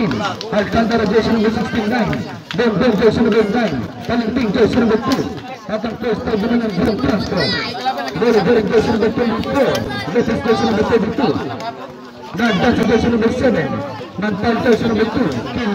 14. Alcantara jersey number 69. Don jersey number 9. Talenting jersey number 2. At ang first time naman ng Don Castro. Bolivar jersey number 24. Betis jersey number 32. Nagdan sa jersey number 7. Mantal jersey number 2.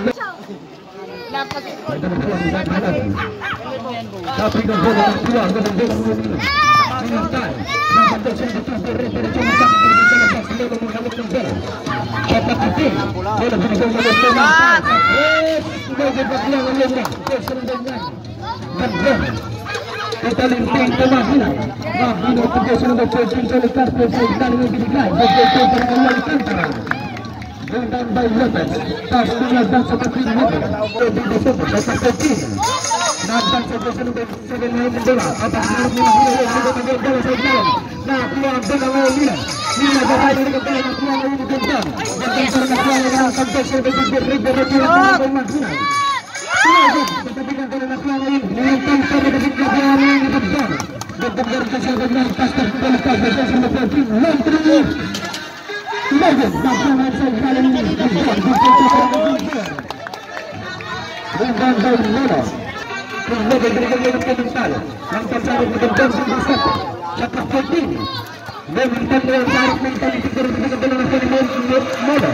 Tapi ng bola ng tuwa, ang bola ng bola. Mantal, nagdan sa jersey number 2. Diretso matang sa labas, lolo ng hawak ng bola. Dapat itin, bola ng bola ng bola. Sebagai bagian oleh jersey number 9. Nagdan. Talenting Mahina. Mahina untuk jersey number 13 oleh Castro sa ilalim ng binigay. Begitu dengan Alcantara. Dengan by Lopez. Castro nagdan sa pating Lopez. Pwede dito sa pating. Nagdan sa jersey number 7 ng bola. Atas ng Mahina yung sudah nagbola sa ilalim. Nakuha ang bola ng Lina. Lina gabay ng bola ng bola ng Gandang. Gandang sa nakuha ng jersey number 13 ng Mahina. Ketika nak lain, menentang pada ketika yang diberikan. Berbeda kesalahan dan pastor kualitas dan sama seperti menteri. Lagi bagaimana sekali ini dan bola. Kemudian diberikan oleh komentar. Yang tercari berbeda sama satu. Siapa penting? Meminta yang tarik mental itu berbeda dengan bola.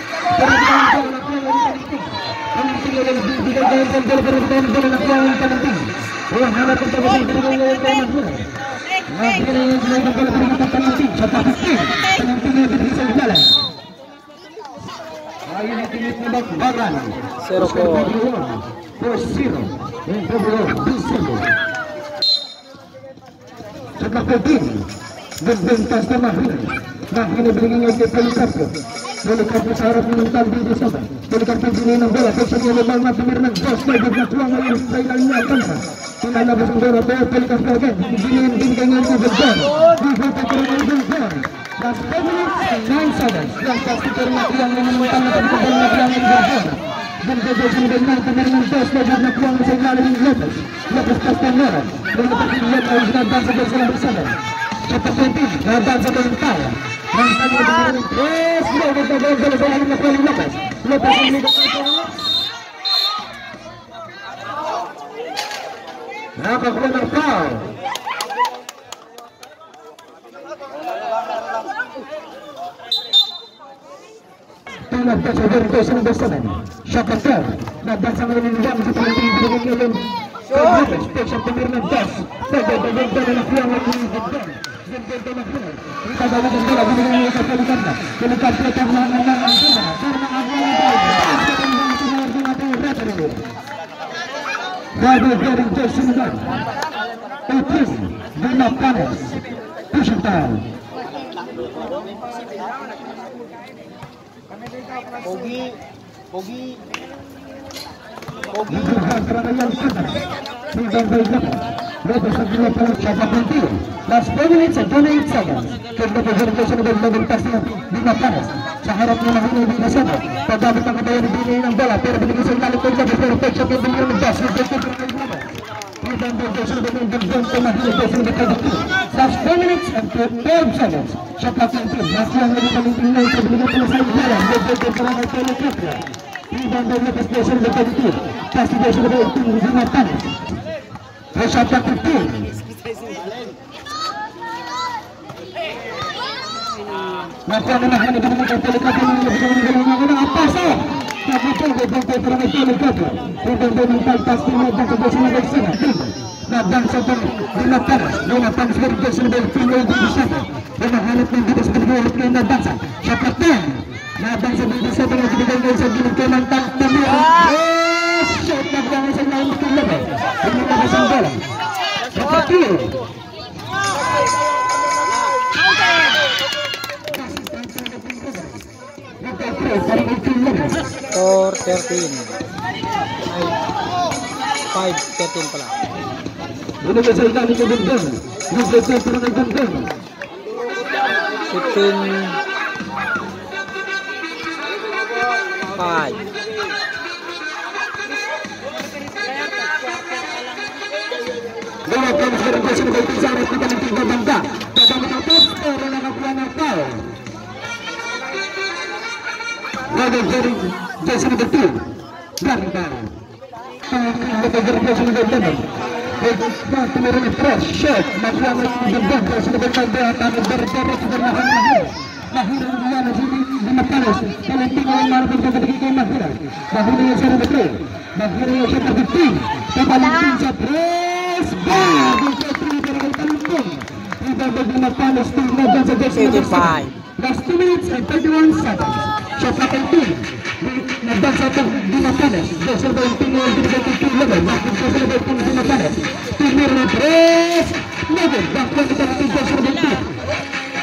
Balikan syarat menentang di sana. Balikan pembinaan ng bola. Bersama memang Fernand Dos bagi peluang yang lainnya Alcantara. Tinggal labas ng bola. Balikan bagian. Binigay ng Gandang. Dihubungan dengan Gandang. Last 10 minutes and 9 seconds. Yang pasti karena yang menentang dan kembali yang Gandang. Dan bersama dengan Fernand Dos bagi peluang yang lainnya Lopez. Lopez Castanera. Balikan pilihan oleh Gandang bersama bersama. Cepat penting. Gandang sama mental. Mantan dengan terus bola melakukan Lopez. Lopez ini nampak corner foul. Tengah baca dari dosen bersama. Syakir dan bersama dengan jam seperti dengan Lopez. Spesial Fernand Dos. Bagai-bagai dalam yang ini. Kita bawa bola dengan Alcantara. Belikan peluang menang Alcantara. Karena dari jersey number 18 Dina Panes. Pushing down. Pogi. Lopez adalah pemain siapa penting. Last 4 minutes and 28 seconds. Kerana presentation ng mobilitas ng Dina Panes. Sa harap ng mga hindi na sana. Pagdamit ang kabayan ng binigay ng bola. Pero binigay sa ilalim ko niya. Pero pecah ko binigay ng boss. Last 4 minutes and 12 seconds. Siapa penting. Masih yang lebih paling tinggal. Binigay ko sa ilalim. Begitu kerana Pelekatra. Rebound dari Lopez Desa ng Begitu. Kasih Desa ng Begitu. Dina Panes. Resapa Kupin. Maka menahan dengan Pelekatra dengan apa sah? Tapi coba bantai kerana Pelekatra. Rebound mental pasti dan kebiasaan bersama. Nabang sabang Dina Panes bergerak sebagai final di sana. Menahanap ng Dina sebagai final Nabangsa. Syapatan. Nabangsa bergerak sebagai final sa Dina Mantang Tamira. Shot nabang sa lain ng Lopez. Ini pasang bola. Seperti Score 13. 5-13 pala. Ini besar kali ke Gandang. Besar kerana Gandang. 15-5. Bola panas bergerak sebagai pesawat kita nanti Bangga. Pada menatap orang nak foul. Lalu dari jersey number 2, Garda. Jersey number 11. Tumurun fresh shot, maglamat ng jersey number 9, at Garda Sugarnahan Mahira ang diyan at hindi makalas. Talentino ang marapag na katigay kay Mahira. Mahira yung siya number 3. Mahira yung siya number 15. Tapalintin sa press. Bang! Dito 3 para kay Talentino. Ibabag na makalas ng laban sa jersey number 7. Last 2 minutes and 31 seconds. Shot na kay team. Nagdan sa itong Dimatanes. Jersey number 18 yung binigay kay team level. Jersey number 18 Dimatanes. Team na press. Level. Baklang ito natin jersey number 2.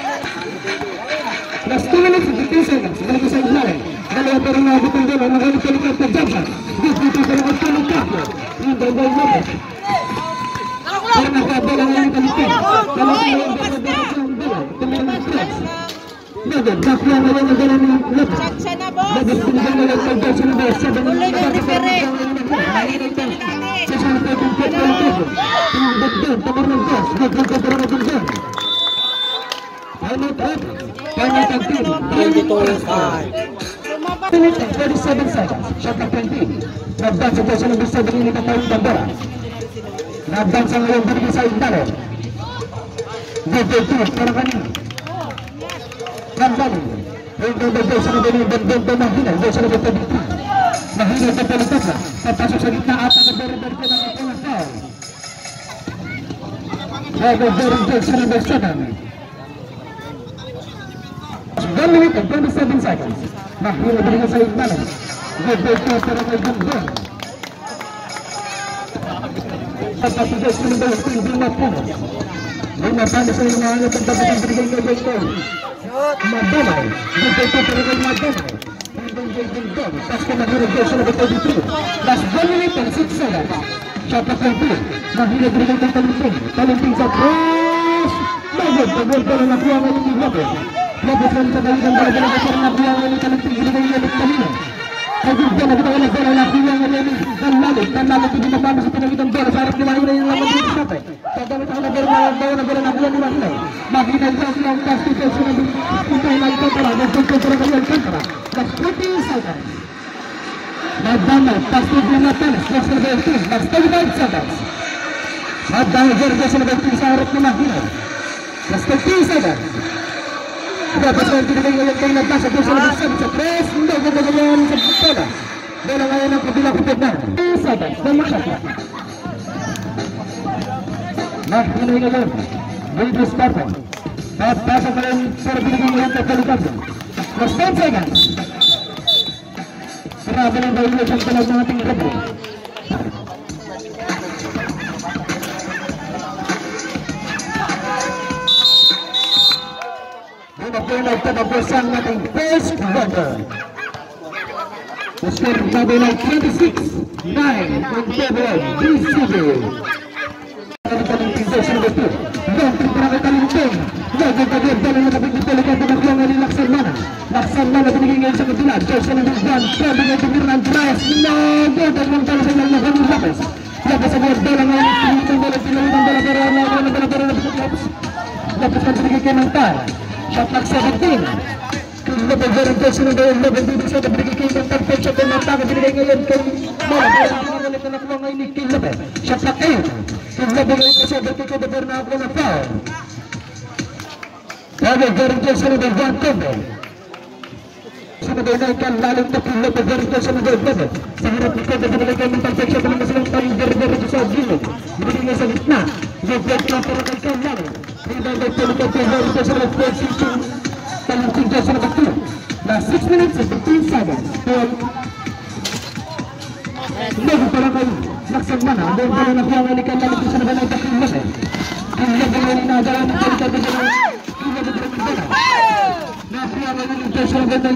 Last 2 minutes and 15 seconds. Balik sa ilalim. Dalawa pa rin nabot ang dalawa. Nakalit ka ng Jackson. Dito pa rin ang Tony Capio. Yung Dalawa Lopez. Pero nakabala nga yung kalitin. Dalawa pa rin ang dalawa ang dalawa. Tumira ng stress. Dagan, Capio na lang ang dalawa ng Lopez. Lopez pinigyan na lang kay Jackson ng dalawa. Tuloy na difere. Sa siya na tayo kong Pet Valentego. Tumabot doon. Tamar ng Diyos. Nagkagkagara na doon doon. Final time. Final time team. 22-5. Minutes and 37 seconds. Shot na 20. Nagdan sa Jersey number 7 yung itatawang bandera. Nagdan sa ngayon binigay sa Indalo. Level 2 para kanina. Kambali. Yung number Jersey number 9 Bendo Mahina. Jersey number 33. Mahina sa Palitasa. Papasok sa gitna at nagberebel ko ng ito ng foul. Level Jersey number 7. 1 minute and 27 seconds. Mahira binigay sa Indalo. Level 2 para kay Bendo. Pagpapagay sa number 18 Dimapanes. Dimapanes sa mga ano pagpapagay binigay kay Bendo. Madamay. Level 2 para kay Madamay. Pas ka Mahira Jersey number 32. Last 1 minute and 6 seconds. Shot na 20. Mahira binigay kay Talinting. Talinting sa cross. Magod. Pagod pa na nakuha ngayon ni Lopez. Lopez lang sa balikan para na kasi nakuha ngayon ni Talinting. Binigay ngayon ni Talino. Pagod ka na kita wala bola. Nakuha ngayon ni Tanlalit. Tanlalit hindi mapano sa pinagitang bola. Sa harap ni Mahira yung laman dito sa tayo. Pagdamit ako na bola nakuha ni Mahira. Mahira yung sa silang constitution na pintahin na ito para. Nagpuntura kayo ang kantara. Last 20 seconds. Madama, pastig na Matanes, next na 18, last 35 seconds. Madama, Jersey na 18 sa harap ni Mahina. Last 15 seconds. Dapat na yung pinagay ngayon kayo na basa, Jersey na 7 sa press, hindi ko gagawin sa bola. Bola ngayon ang kabilang kupit na. 10 seconds, dama siya. Mahina ngayon, Wilbur Spartan. At basa pa rin para pinagay ngayon sa Kalikabdo. Last 10 seconds. Grabe ng violation talaga ng ating kabro. Doon na po yung nagtatapos ang ating first quarter. The score grabe ng 26-9 in favor of DCB. Talinting Jersey number 2. Doon para kay Talinting. Gagagagag dala na nabigit talaga ng mga ni Laksan Mana. Laksan Mana binigay ngayon sa kabila. Jersey number 1. Pwede ngayon tumira ng Dries. Nagod at lang tala sa ilang ng Lopez. Lopez ang dala ngayon. Pinitang dala. Pinalitang dala. Pero ang dala dala na Lopez. Lopez ang binigay kayo ng tal. Shot clock 17. Lopez ang Jersey number 11. Binigay kayo ng tal. Shot ng Martaga. Binigay ngayon kay Mana. Pinagalit na nakuha ngayon ni King Lopez. Shot clock 8. Nagbigay kasi dito ko dapat na ako na foul. Sabi, Jersey number 1 Combo. Sa mga na ikan lalim na King Lopez, Jersey number 11. Sa harap ni Combo, binigay kayo ng perfection ng masalang tayong Jersey sa Gilid. Binigay niya sa gitna. Jersey na para kay King Lalo. Binigay kayo tulad kay Jersey number 14. Talinting Jersey number 2. Last 6 minutes and 15 seconds. Hindi pala kayo. Laksan Mana, ang doon pala nakuha nga ni Kailan ito sa nabanay na King Lopez. King Lopez nga ni nadala ng Kailan ito sa King Lopez na Kailan. Nakuha nga ni Jersey number 19.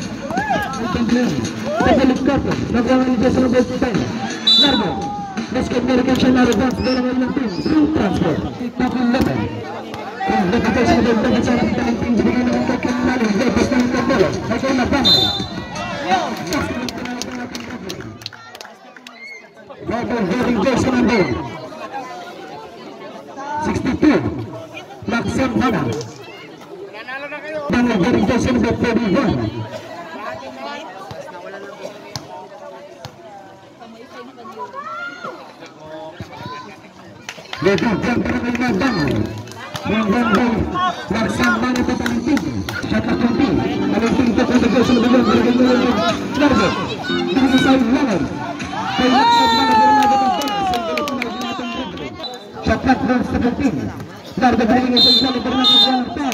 Pagdalit Carter, nakuha nga ni Jersey number 10. Largo, let's get medication na rebans, dala nga ng team, through transport. King Lopez. King Lopez Jersey number 10 sa harap ng team, binigay naman kay King Lopez, Lopez na yung tambolo. Ay kayo nagpamay. Jersey number 62 Laksan Mana. Jersey number 41 Bibigyan para kay Magdamay. Magdamay, Laksamana po Talintig. Shot clock 20. Talintig po kung nag-gosyo na bigyan. Binigay nyo yung Largo. Binigay sa Lalan. Kay Laksamana po rin natin ang bola. Sandali po na natin ang Largo. Shot clock 17. Largo binigay sa Lalan para natin ang Paul.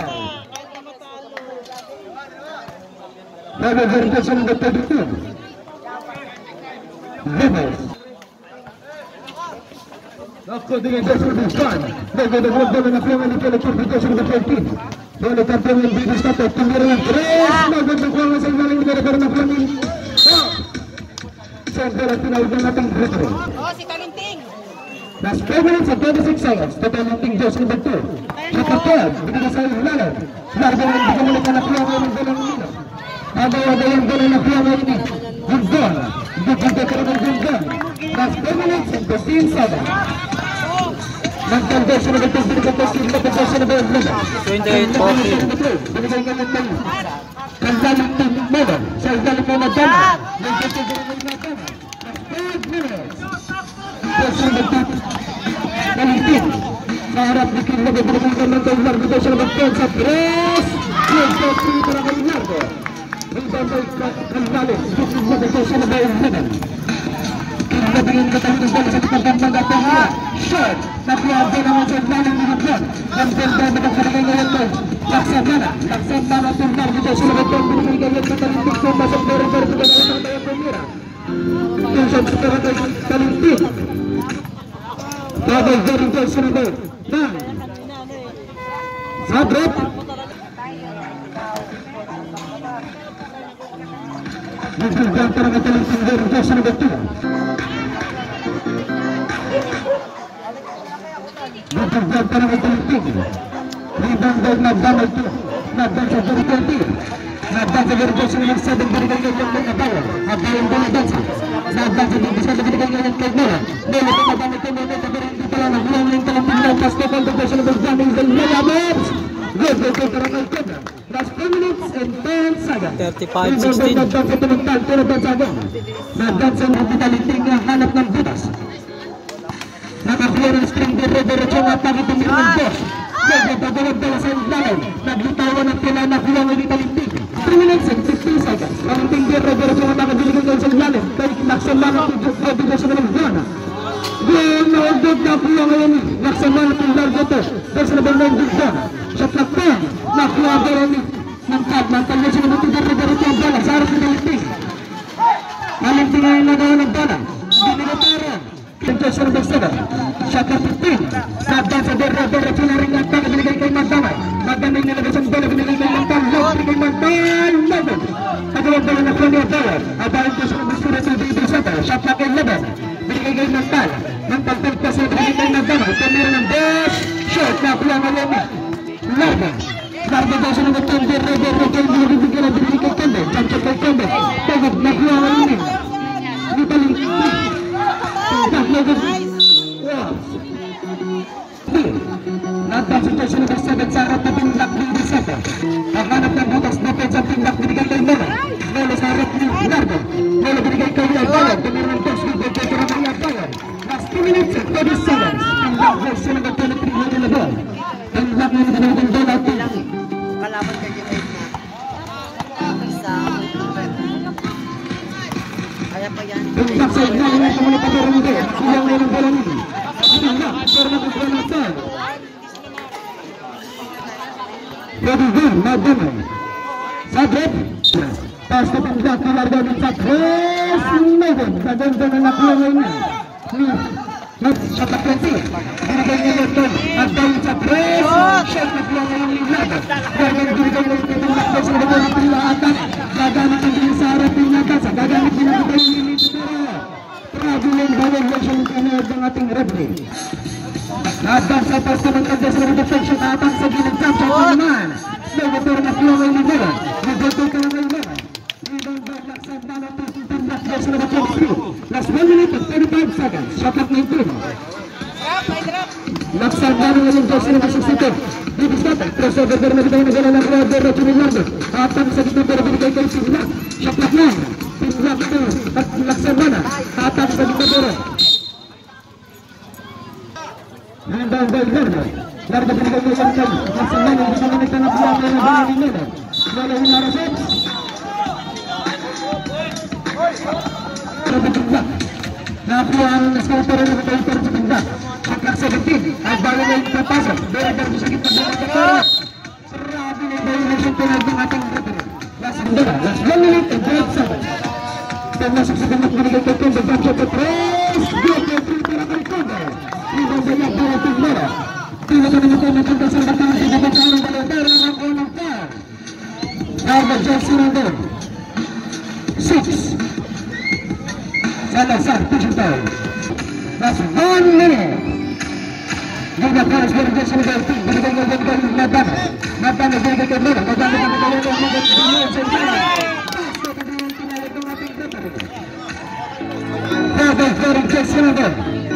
Largo verification number 32. Rivers. Ako dengan Desmond Bukan. Bagai dengan bola na fiyangan ni Kelly Verification number 13. Bola kampiyon ng Bibis Tato. Tumira ng tres. Magod ng kuwangan sa ilalim nila para na fiyangan. Sentral at tinawag ng ating retro. Si Talinting. Last 5 minutes and 26 seconds. Total ng Ting Diyos number 2. Shakapad. Binigay sa ilalim. Largo ng bigyan na fiyangan ng bola ng Nino. Ada yang bola na fiyangan ni Gundon. Bigyan ka ng Gundon. Last 5 minutes and 15 seconds. Nagkandesyo na ito, binigay na 28-14. binigay nga ng tayo. Kandaling ng Melon, sa ilalim ng Madama. Nagkandesyo na ng Madama. 5 minutes. Desyo na ito, Talintig. Sa harap ni Kim Lago, binigay nga ng tayo. Largo desyo na ito sa press. Yung desyo para kay Largo. Rebound by Kandaling. Kim Lago desyo na ito, Melon. Nabigyan ka tayo ng bola sa kapagandang natin niya. Short. Nakuha naman sa ilalim ng hapon. Ang ganda na magkakagay ngayon mo. Laksamana. Laksamana tunar dito. Sulagat yung binigay ngayon sa Talintig. Pumasok na rin para pagkakagay ng tayo pumira. Yung sa pagkakagay ng Talintig. Bagay very good sunod. Nang. Sabrot. Nagbigang para ng Talintig very good sunod. Nagbigang para ng Talintig. Rebound by Magdamay ito. Nagdan sa very good. Nagdan sa very good sunod. Sabing binigay ngayon ng Nabayan. Nabayan ba na dansa? Nagdan sa Bibis na binigay ngayon kay Nora. Nora ito Magdamay ito. Nora ito pero hindi pala nahulang ng Talintig na basketball. Nagdan sa Magdamay ng Layabers. Good para kay Cobra. Last 2 minutes and 10 seconds. 35-16. Nagdan sa Tumuntal. Pero dansa agad. Nagdan sa Talintig na hanap ng butas. Nakakuha ng string dire-diretso at nakitumin ng boss. Nagdadawag-dawa sa ilalim. Naglutawan at kailangan nakuha ng Talintig. 3 minutes and 15 seconds. Talintig dire-diretso at nakabiligan sa ilalim. Kaya naksamana ng Jokobida sa mga buwana. Yung naugod nakuha ngayon ni naksamana ng Largo to. Dahil sa nabang ng buwana. Shot clock 10. Nakuha gano'n ni Nangkad. Nangkad niya siya natin dire-diretso ang bola. Sa harap ng Talintig. Talintig ngayon nagawa ng bola. Binigataran. Pintos ng Bagsada. Shot clock 15. Nagdan sa dire-diretso na rin ang tanga. Binigay kay Magdamay. Magdamay nilagay sa bola. Binigay kay Magdamay. Binigay kay Magdamay. Level. Kagawag bola na Flanny Abayan. Abayan po sa Bagsada sa Bibis Tato. Shot clock 11. Binigay kay Nangkad. Nangkad pa sa binigay kay Magdamay. Tumira ng dash. Shot na kuha ngayon ni Largo. Largo daw sa mga Kembe. Dire-diretso yung binibigyan na binigay kay Kembe. Jump kay Kembe. Pagod na kuha ngayon ni Talintig. Nagdan sa Joshua number 7 sa harap na pinlock ng Biseta. Ang hanap ng butas na sa pinlock binigay kay Mela. Mela sa harap ni Largo. Mela binigay kay Abayan. Tumira ng boss with the better of Abayan. Last 2 minutes and 30 seconds. Pinlock version number 23 na nila doon. Pinlock na nila doon doon at Kalaban ka dito kaya pa yan. pinlock sa ilalim ng mga pagkaroon doon. Kulang ngayon ang bola nila. Pinlock para magkaroon ng saan. Bibigyan, Magdamay. Sabrot. Pass na pinlock na Largo ng sa press. Megan. Gaganda na nakuha ngayon na. Shot na 20. Binigay niya yung doon. Magdamay sa press. Shot na kuha ngayon ni Largo. Gaganda binigay ngayon yung pinlock na sa mga ng pinlaatan. Gagamit ang din sa harap ng Nagasa. Gagamit din ang pinlock ni Mitsubishi. Traveling violation ng ating referee. Nagdan sa pass na magkanda sa mga defension. Atang sa gilid sa naman. Nagdatory na kuha ngayon ni Mela. Nagdatory ka na ngayon Mela. Rebound by Laksamana. Pinlock version number 23. Last 1 minute and 35 seconds. Shot clock 19. Laksamana ngayon version number 62. Bibis Tato. Crossover pero nagdatory na gano'n ng Roder at Largo. Atang sa gilid pero binigay kay Pinlock. Shot clock 9. Pinlock ito at Laksamana. Atang sa gilid pero Nakuha ang scorer na kapaiter sa banda. Pagkak 17, at bago na yung papasok. Dahil sa gitna ng kapara. Grabe na yung violation penalty ng ating referee. Last 1 minute and 12 seconds. Pagmasok sa banda, binigay kay Kondo. Backshot at race. Good na free para kay Kondo. Ibang bayak para kay Mera. Tingnan ko naman kung Kondo sa batang sinabot sa unang balotero ng unang foul. Harvard Johnson Rondon. 6. Salazar, pushing foul. That's 1 minute. Liga Paris Verdes ng Belting. Binigay ng Belting ng Madana. Madana, binigay kay Mera. Madana, binigay ng Madana. Harvard Verdes ng Belting.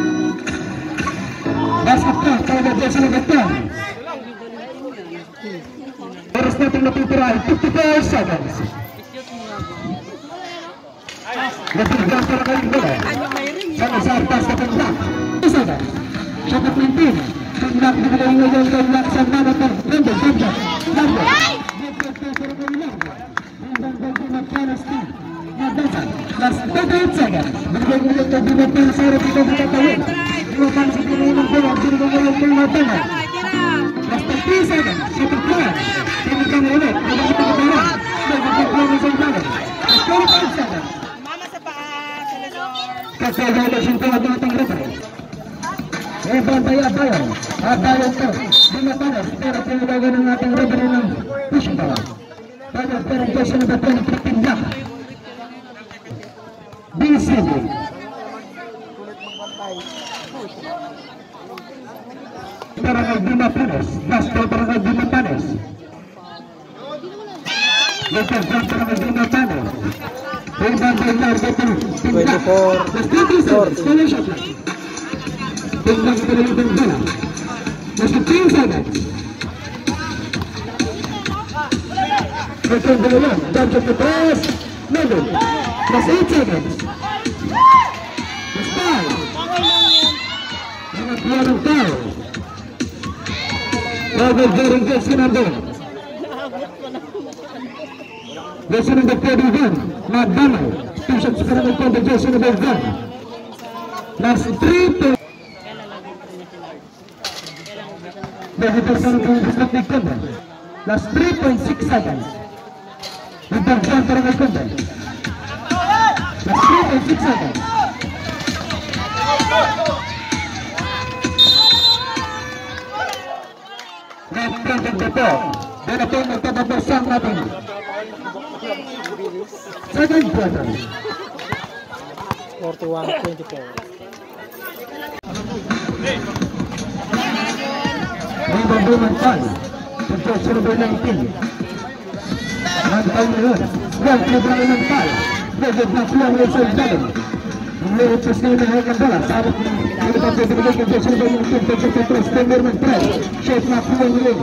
Basketball, Harvard Verdes ng Belting. Oras natin natitira ay 54 seconds. Nagpigyan para kayo bola. Salazar, pass na pagda. 2 seconds. Shot at 19. Pagdak na kayo ngayon kay Laksan Manator. London, London. London. Nagpigyan para kayo London. London, London, Magpanas team. Nagdasan. Last 38 seconds. Bigay ngayon kay Binatang sa harap ito nakatawin. Binatang sa pinuhin ng bola. Binigay ngayon kay Matana. Last 3 seconds. Shot at 1. Binigay ngayon ulit. Nagpigyan ka pala. Nagpigyan ka sa London. Last 45 seconds. Kasaya na sintuan ng ating referee. Bantay-abayan. Abayan to. Binatanas. Pero pinagagan ng ating referee ng pushing power. Pero kasi na bato ng pindak. BCD. Barangay Binatanas. Basta Barangay Binatanas. Lucas Barangay Binatanas. 24-40. Tingnan kita lang itong bola. Mas 15 seconds. Ito bola lang. Dagdag na pass. Level. Mas 8 seconds. Mas 5. Mga kuha ng tao. Level during this sinandong. Jason ng Dapodivan. Madana. 2 shots para ng Kondo. Jason ng Dapodivan. Last 3 to last 3.6 seconds. Nagdagdag para kay Kondo. Last 3.6 seconds. Nagdagdag dito. Dito po magtababasang natin. Second quarter. 41-24. Rebound Blumenthal. Possession number 19. Mantay na yun. Well, Blumenthal. Pwede na silang Wilson Dalin. Nilipas na yun ang hanggang bola. Sabot na yung pagpapibigay kay Possession number 19. Possession number 3. Stemmerman 3. Shot na pulang yun.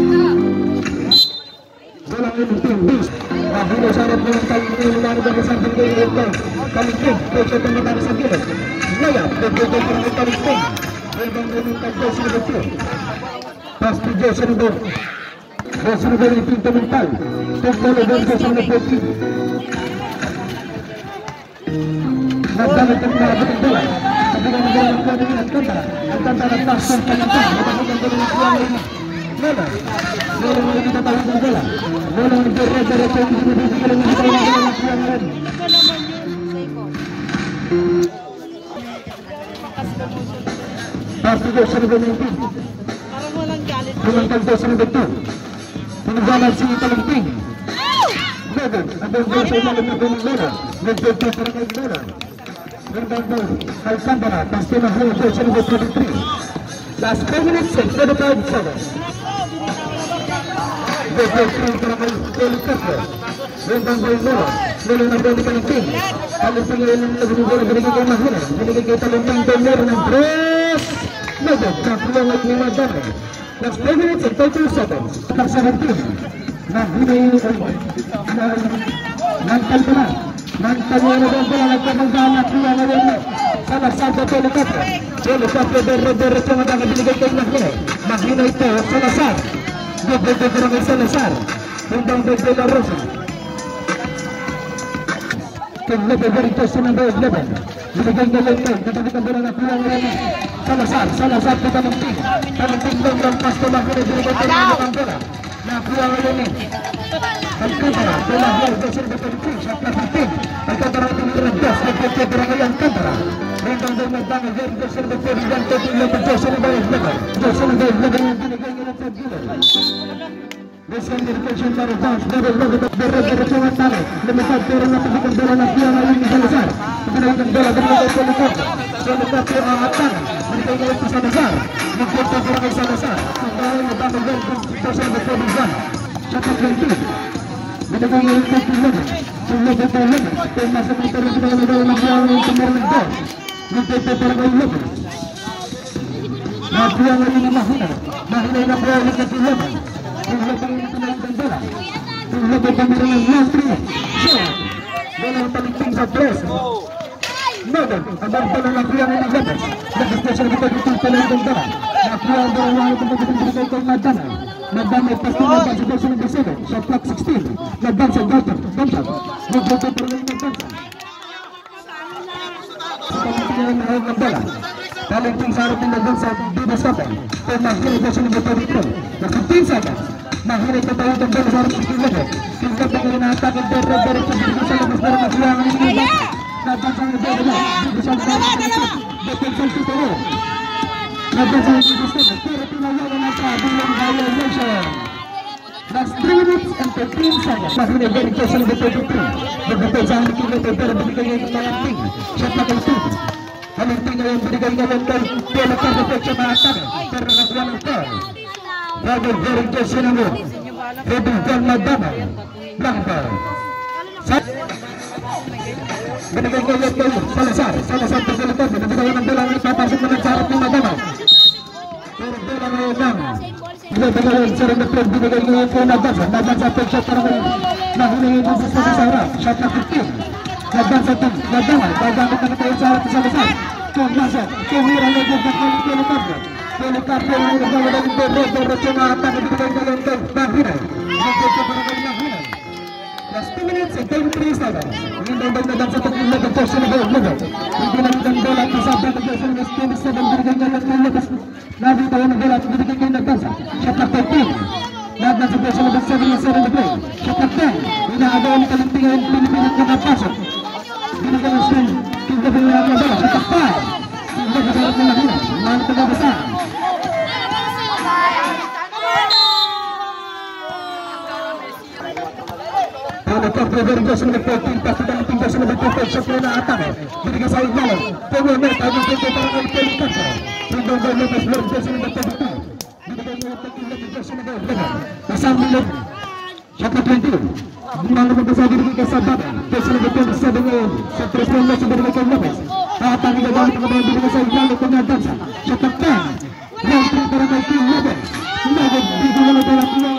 Bola ng team boost. Mahilo sa harap Blumenthal. Nililanod ang isang bigay ito. Kalinting. Possession ng matari sa gilid. Ngayon, bigay ko ng Kalinting. Rebound Blumenthal. Possession number 2. Pass to Jason Udor. Jason Udor yung pinto mental. Tugtol Udor, Jason Udor. Nagdamit ang mga batang bola. Nabigang bola ng Konding at Kanta. Ang Kanta na pass ng Kalintan. Nabigang bola ng Kuwang Lola. Lola mo yung itatawag ng bola. Lola mo yung diretso yung binibigay ng bola ng Kuwang Lola. Pass to Jason Udor yung pinto. Bumantag daw sa number 2. Pinagalan si Talinting. Megan, abang daw sa ilalim na doon ng Lola. Nag-dito para kay Lola. Nagdang daw kay Sandara. Tapos pinahulog daw sa number 23. Last 4 minutes and 45 seconds. Nagdang daw para kay Kelly Castro. Nagdang daw Lola. Lola na daw ni Talinting. Talinting ngayon ang nagdang binigay kay Mahula. Binigay kay Talinting daw meron ng dress. Megan, kakulong at ni Madame. Last 4 minutes and 30 seconds. Kapag 17. Naghuli Nantal ko na. Nantal mo na doon pala. Nagpapagdaan na kuya na rin. Salazar sa Telecapro. Telecapro, Derre-Derre sa mga binigay kayo Maghino. Maghino ito, Salazar. Desde Coronel Salazar, Tendang de la Rosa. Que López Veritas en el 11. Binigay na lang ito. Katalikan doon ang nakuha ngayon. Salazar po Talenting. Talenting doon ng pasto lang ko na binigay ko ng bola. Nakuha ngayon eh. Alcantara, de la Rosa, de Talenting. Shot na 15. Alcantara ito ng Rendas. Nagkakabara ngayon Alcantara. Rentang doon nagbangan. Veritas en el 11. López Jose na ba yung López? Jose na ba yung López yung binigay niya ng Ted Giller. Descend direction para bounce, derecho ang talo. Lumipad pero napagkakang bola na kuha ngayon ni Salazar. Pinagkakang bola, binigay ko ng Coco. Salazar pero ang atang. Binigay ngayon si Salazar. Nagpunta pero kay Salazar. Kung nabang ngayon kung Jose na po Bizan. Shot na 20. Binigay ngayon kay Tulog. Tulog at Tulog. Kung nasa mga pero binigay ngayon na kuha ngayon si Merlin Dos. Nagpunta pero kay Tulog. Nakuha ngayon ni Mahina. Mahina na kuha ulit na Tulog. Tulog ang pinagkakang bola. Tulog ang pamirin ng Lantri. Shot. Bola ang Talenting sa press. Nodan, ang bola na kuha ngayon ng Lopez. Nag-special dito itong pinagkakang bola. Nakuha ang bola ngayon itong pinagkakang kay Madana. Madana ay pasto na ba sa version number 7. Shot clock 16. Nagbansa, Dalton. Nagbansa pero ngayon nagbansa. Sa Talenting ang nahawag ng bola. Talenting sa harap ng nagbansa Diva Stopper. Kaya Mahina version number 33. Na 15 seconds. Mahina ipatawag ang bola sa harap ng Lopez. Tingkat na ngayon na-attack ang diretso dito sa labas pero nakuha ngayon ng nagbansa. Nagbansa ang bola na. Bisa sa harap ng Lopez. Defensive tutulo. Nagbansa ang Diva Stopper. Pero tinawagan na sa bilang violation. Last 3 minutes and 13 seconds. Mahina very close on the 33. Nagbansa ang Lopez pero binigay ngayon ng Talenting. Shot na kay Tutu. Talenting ngayon binigay ngayon kay Pela Perfection na attack. Pero nakakuha ng foul. Robert Veritas Sinamo. Rebel John Madama. Blanco. Binigay ngayon kay Salazar. Salazar po sa likod. Binigay ng bola ang ipapasok na nagsarap ng Madama. Pero bola ngayon lang. Binigay ngayon sa rin na play. Binigay ngayon kay Nagbansa. Nagbansa po shot para ngayon. Nahuling yung sa harap. Shot na 15. Nagbansa po. Madama. Gagamit na tayo sa harap ng Salazar. Kung nasa. Kung hirang nagbansa kay Pelicardo. Pelicardo ang nagbawa ng diretso na attack. Binigay ngayon kay Mahina. Nagbansa para kay Mahina. Last 2 minutes and 23 seconds. Hindi ba na dansa pag ulag ang Jose na ba yung lugar? Hindi na ang bola at kasabda ng Jose na 27. Binigay ngayon kay Lucas. Nabita ko ng bola at binigay ngayon ng dansa. Shot na 13. Nagdan sa Jose na 7 na play. Shot na 10. Inaagaw ni Talenting ngayon. Pinipilit na kapasok. Binigay ng swing. Kinta pa yung bola. Shot na 5. Kinta pa yung Mahina. Mahina pa basa. Nagkakabay Veritas na 14. Pati Talenting Jose na 25. Shot na atake. Binigay sa Ignalo. Pumulot. Ang mga para kay Pelicardo. Tingnan ba Lopez Veritas na 32. Binigay ngayon kay Lopez Jose na 11. Kasang Milot. Shot na 20. Binalo mo sa binigay kay Sabata. Jose na 27 ngayon. Sa 3 point na sa binigay kay Lopez. Atake na gamit ang mga binigay sa Ignalo kung nadansa. Shot na 10. Round 3 para kay Lopez. Lopez. Bigyan na lang ang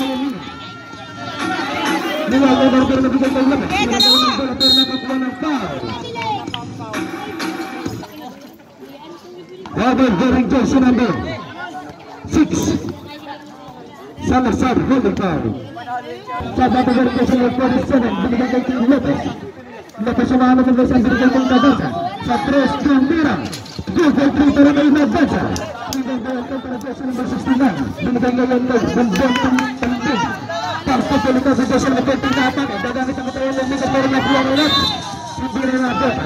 Nilaga na pero nabigay kay Lopez. Nilaga na pero nakakuha ng foul. Robert Veritas sa number 6. Salazar holding foul. Sabata Veritas sa number 47. Binigay kay Lopez. Lopez sumahanap ng Lopez. Binigay kay Nagbansa. Sa 3, Gambira. Google 3 para kay Nagbansa. Binigay kay sa number 69. Binigay ngayon kay Bambang Talenting. Pasto Pelicardo sa Jose na 14 na atake. Gagamit ang katayan ng Mika pero nakuha ng Lopez. Hindi rin nabotan.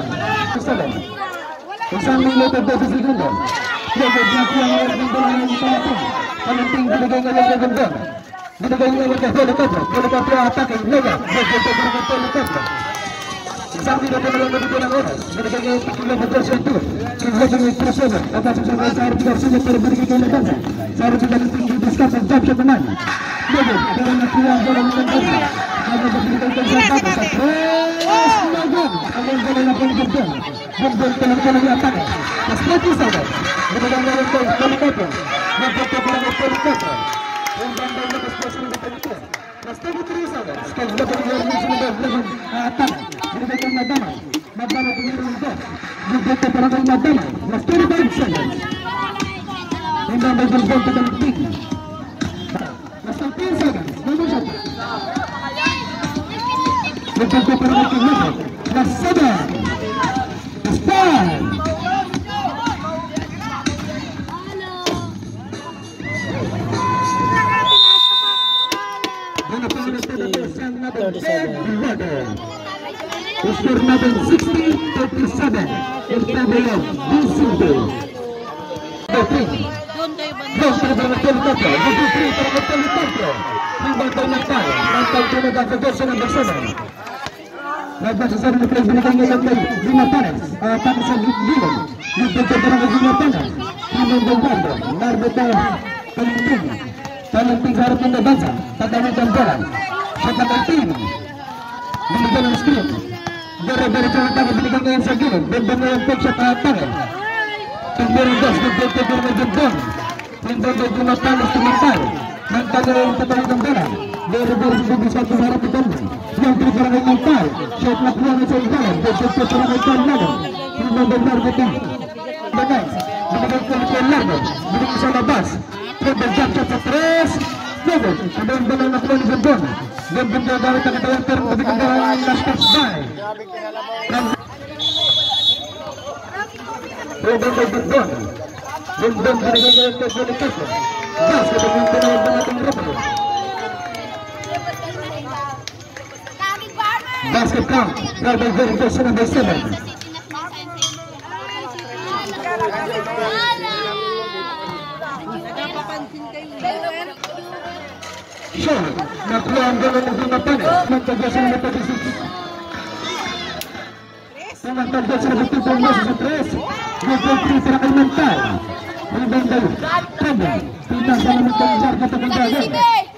Isang minuto 12 segundo. Lopez nakuha ngayon ng bola ng Talenting. Talenting binigay ngayon kay Bambang. Binigay ngayon kay Pelicardo. Pelicardo ang atake. Lega. Bogol pa para kay Pelicardo. Isang minuto na lang nabigyan ng oras. Binigay ngayon kay Lopez Jose 2. Kinlopez ng Prasova. Napasok sa mga sa harap Garcia pero binigay kay Nagbansa. Sa harap sa Talenting discuss ang jump shot naman. Lopez, pero nakuha ang bola ng Nagbansa. Nagbansa kay Sabata sa 3. Lagom. Ang bola na Pelicardo. Bambang Pelicardo ng atake. Mas 30 seconds. Binigay ngayon kay Pelicardo. Nagbansa para kay Pelicardo. Ang Bambang Lopez Jose ng Pelicardo. Mas 33 seconds. Kay Lopez ng atake. Binigay kay Madama. Madama tumira ng dos. Binigay para kay Madama. Mas 35 seconds. Ang Bambang Talenting. Mas 15 seconds. Nagpunto para kay Kimito. Na 7. Stand! Score natin 60-37 in favor of Busundo. Dos para Telitopio, mag-free para Telitopio. Hanggang Natal, Natal tumaga sa Diyos ng Barcelona. Nagbasa na play, binigay ngayon kay Dina Pares. Tapos sa Gilon, nagpagkata ng Dina Pares. Hanggang Dongardo, Nardo Talenting. Talenting sa harap ng nabansa, tatanong ng bola. Sa Talenting, binigay ng screen. Dere-dere sa hatang, binigay ngayon sa Gilon. Bendang ngayon peg siya kahatangin. Pagbirin dos, nagpagkata ng Dondon. Hanggang Dina Pares tumatay. Mantalo yung tatanong ng bola. Dere-dere sa Dubisal sa harap ng Dondon. Yang terkena kay Mantal, shot na kuha sa Ibalan, shot na kuha kay Carlago, hanggang Bernardo Tang. Bagas, binigay ko kay Largo, binigay sa labas, triple jump shot sa 3, Logo, ang balang na kuha ni Bondon. Bondon na gamit ang katawang pero mabigyan ka ang last touch by. Bondon kay Bondon. Bondon binigay ngayon kay Johnny Castro. Gas, kabagyan tinawag ng ating Ropo. Basket count, Robert Verification number 7. Sean, nakuha ang gano'n ng mga panes. Mantagya sa number 36. Mantagya sa number 2 sa 3. Number 3 para kay Mantal. Rebound daw, Kanda. Pinang sa number 3 sa katapagdagan.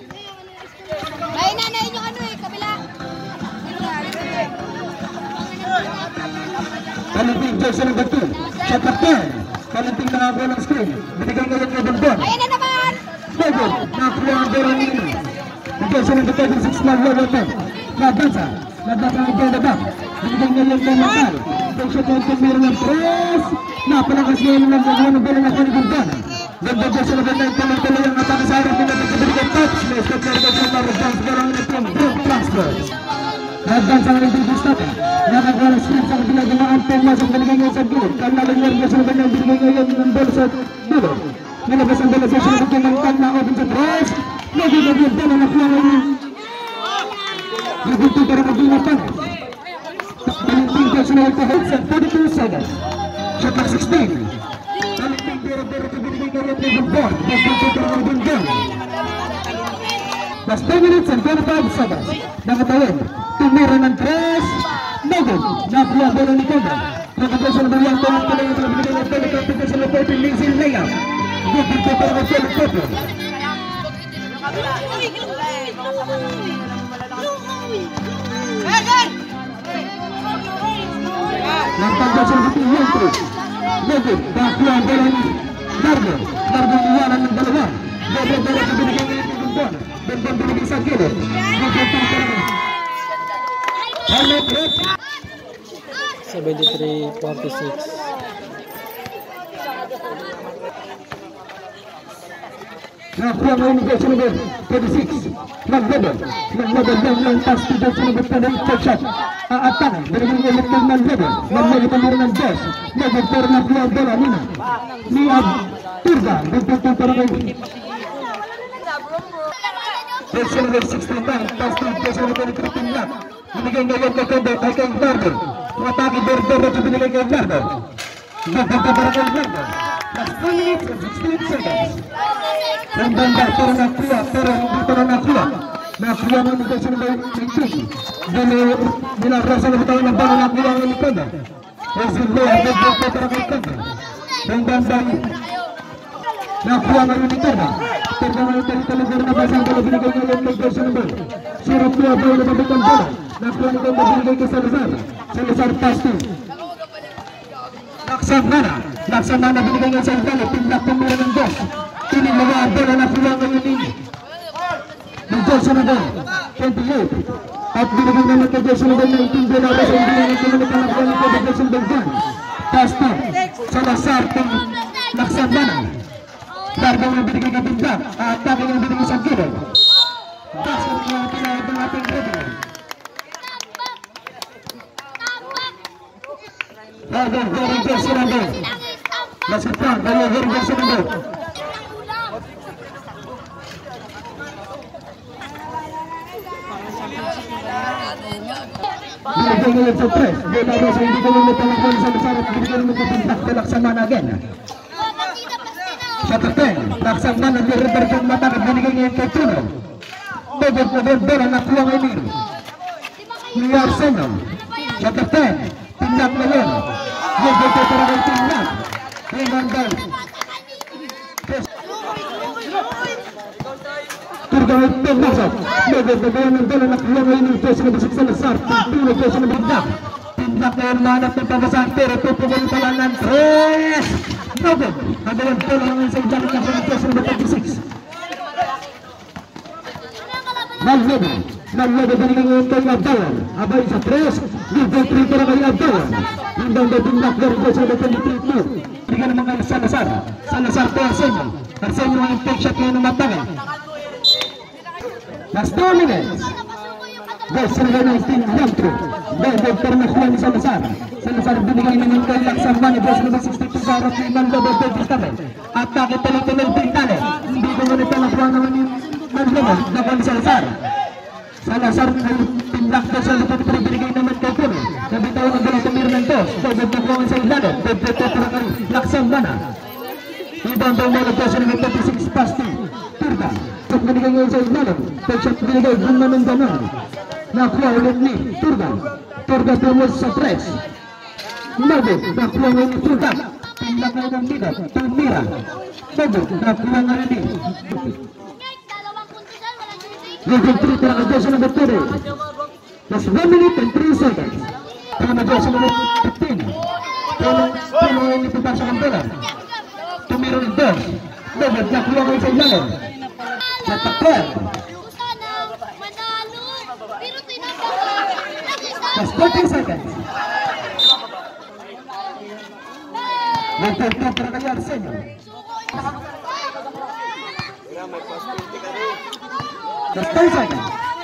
Kalinting Jason number 2, shot up 10. Kalinting nakakuha ng screen. Binigay ngayon kay Bondon. Ayan na naman! Bondon, nakakuha ang Dora Nino. Jason number 36 na low open. Nabansa ang Bondon na back. Binigay ngayon kay Mantal. Take shot ngayon kay meron ng press. Napalakas ngayon ng mga ng bola na kaya ni Bondon. Bondon Jason number 9, tuloy-tuloy ang atake sa harap. Binigay touch. May stop na rin sa number 1. Pero ang ito, Brook Plaster. Nagdan sa kanilang distata. Nakagawa ng screen sa kabilang dumaan Thomas ang binigay ngayon sa gilid. Kanala niya sa kanyang binigay ngayon ng bola sa dulo. Nilabas ang bola sa sinabot ng Kanla open sa press. Nagiging bola na kuha ngayon. Nagiging para maging panes. Kalinting personal to hold sa 42 seconds. Shot clock 16. Kalinting pero binigay ngayon ng Bondon. Nagiging para maging Bondon. Last 10 minutes and 25 seconds. Nakatawin. Tumira ng 3. Nagod. Nakuha bola ni Koda. Nakatawin sa naman yung tulong tuloy sa binigay ng Telecopter sa Lopote. Lindsay layup. Gupit ko para ng Telecopter. Nagtanggal sa naman yung Yentry. Nagod. Nakuha bola ni Dardo. Dardo iwanan ng dalawa. Bola sa binigay ng Bondon. Bondon binigay sa gilid. Nagtanggal sa naman. 73-46. Nakuha ngayon ni Jason number 36. Maglabon ng pass to Jason number 10. Shot. Aatakan. Binigay ng electric Maglabon. Maglabon pa meron ng Jess. Maglabon pero nakuha ang bola nina. Ni Turba. Nagpagpang para kay Jason number 69. Pass to Jason number 13 lang. Binigay ngayon kay Kondo ay kay Lardo. Tumatake Berber at binigay kay Lardo. Nagpagpang para kay Lardo. Last 2 minutes and 16 seconds. Ang banda, pero nakuha. Nakuha mo nito sa number 18. Nilabrasa na bitaw ng bala nakuha ng Kondo. Resilvo, nagpagpang para kay Kondo. Ang banda, nakuha ngayon ni Kondo. Pero naman ito talagang nabasang bola binigay ngayon kay Jason number 0-2 bola na babitang bola. Nakuha ni Kondo binigay kay Salazar. Salazar pass to Laksamana binigay ngayon sa Italia. Pindak pumila ng dos. Pinilala ang bola na kuha ngayon ni Jason number 28. At binigay naman kay Jason number 19 bola na sa hindi naman kinamit ang nakuha ni Kondo Jason number 1. Pass to Salazar pang Laksamana. Dargang ang binigay ng Pindak. Atake ang binigay sa gilid. Basket na tinawag ng ating regular. Very good, Sinando. Masuk pan, very good, Sinando. Binigyan sa press. Bola mo sa hindi ko lang napalakon sa Lasara. Binigyan mo kapuntak sa Laksamana again. Shot 10. Laksamana nag-refer kong mata. Binigyan niya yung kay Tuno. Bobot na bola na kuwang Emir. Ni Arsenal. Shot 10. Tindak na yun. Bobot na para kay Tindak. Remandal. Turgawin masuk. Bobot na bola ng bola na kuwang Emir. Pwes na basik sa Lasar. Tuno pwes na bindak. Tindak na yung manap ng pabasahan. Pero tutugan pala ng 3. Bobot. Ada yang bola ng sa jalan ng pwes na 36. Nallobo binigyan ng kay Abdawan. Abay sa 3. Libre 3 para kay Abdawan. Hindang na tindak dari pwes na 23. Binigyan naman kay Salazar. Salazar to Arsenio. Arsenio ang take shot ngayon ng matangay. Last 2 minutes. Guys, sila na isting Yantro. Bobot para nakuha ni Salazar. Salazar binigay naman kay Laksamana. Boss naman 62 sa harap ni Nallobo. Atake tuloy-tuloy Pintale. Hindi ko ngunit ang nakuha naman ni Nallobo. Nakuha ni Salazar. Salazar ay tindak na sa lupot pero binigay naman kay Kuno. Nabitaw ng bola sa Mirnan Tos. Bobot nakuha sa ilalim. Bobot para kay Laksamana. Ibang daw mga nagpasa ng 36 past 2. Turga. Shot binigay ngayon sa ilalim. Shot binigay Guma ng ganon. Nakuha ulit ni Turga. Turga tumos sa 3. Bobot nakuha ngayon ni Turga. Tindak ngayon ng Mida. Tumira. Bobot nakuha ngayon ni Level 3 para kay Joshua number 30. Plus 1 minute and 3 seconds. Para kay Joshua number 15. Puno yung ipipasa ng bola. Tumiro ng 2. Bobot nakuha ngayon sa ilalim. Sa takler. Plus 14 seconds. Level 2 para kay Arsenio. Just 10 seconds.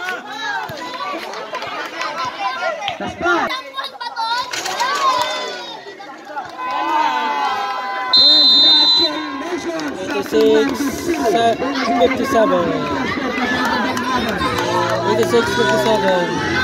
Just 5. Congratulations. 56, 57. 56, 57.